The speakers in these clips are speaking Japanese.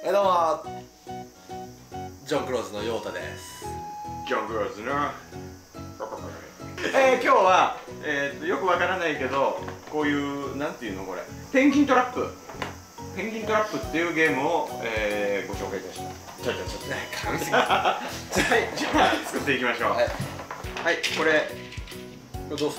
どうもジョン・クローズのヨータです。 ジョン・クローズの今日は、よくわからないけど、こういうなんていうのこれペンギントラップっていうゲームを、ご紹介いたします。ちょっと噛みすぎはい、じゃあ作っていきましょう。はい、これどうすんの？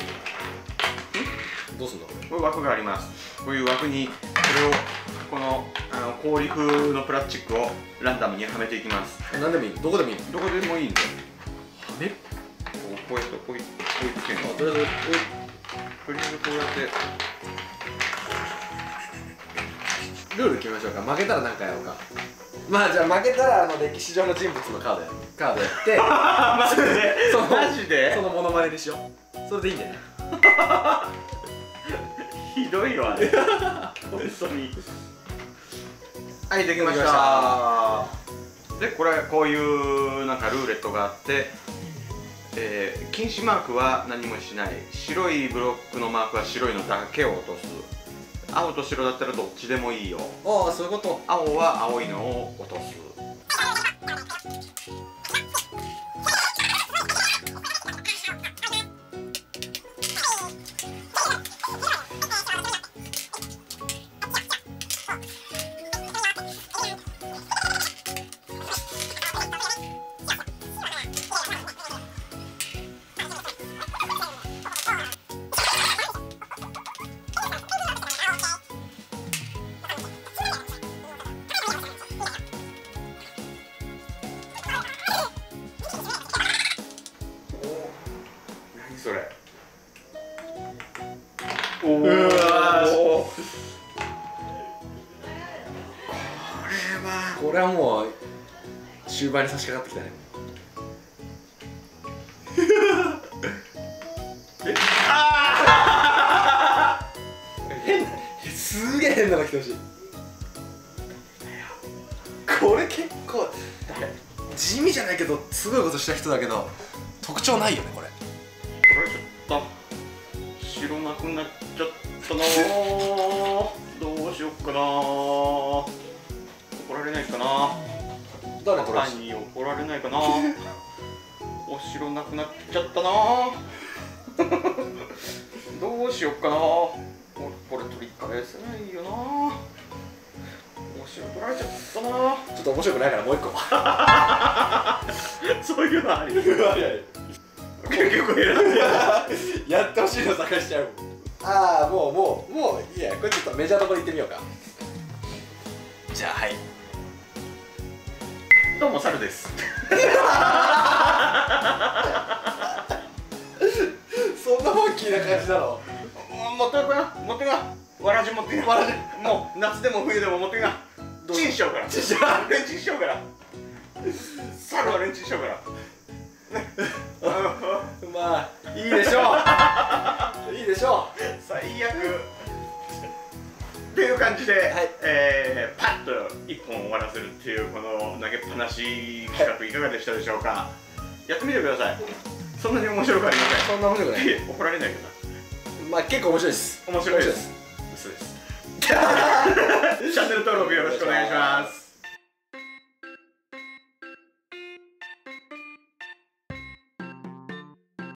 これ枠があります。こういう枠にこれをこの氷風のプラスチックをランダムにはめていきます。 何でもいいの？どこでもいいの？ どこでもいいんで。はめ？こうやって置いてんの。とりあえずこうやってルール決めましょうか。負けたら何かやろうか。まあじゃあ負けたら歴史上の人物のカードやってマジでそのモノマネにしよう。それでいいんだよね。 ひどいわね本当に。はい、できました。でこういうなんかルーレットがあって、禁止マークは何もしない。白いブロックのマークは白いのだけを落とす。青と白だったらどっちでもいいよ。 ああ、そういうこと。 青は青いのを落とす。それこれはもう終盤に差し掛かってきたね。すげえ変なの来てほしい。これ結構地味じゃないけどすごいことした人だけど特徴ないよねこれ。 これちょっと白なくなっちゃったなどうしよっかな。怒られないかな。 誰パパに怒られないかな。お白なくなっちゃったなどうしよっかな。これ取り返せないよな。お白取られちゃったな。 ちょっと面白くないからもう一個そういうのあり結構選んでやってほしいの探しちゃう。ああ、もういいや。これちょっとメジャーどころ行ってみようか。じゃあはい、 どうも、サルです。 そんなファンキーな感じなの？ 持ってがわらじ持ってがもう夏でも冬でも持ってがチンしようから。レンチンしようから。サルはレンチンしようから。 まあいいでしょういいでしょう。 最悪っていう感じで、はい、パッと1本終わらせるっていうこの投げっぱなし企画いかがでしたでしょうか。やってみてください。そんなに面白くありません。 そんな面白くない。 怒られないかな。まあ結構面白いです。 面白いです。嘘です。チャンネル登録よろしくお願いします。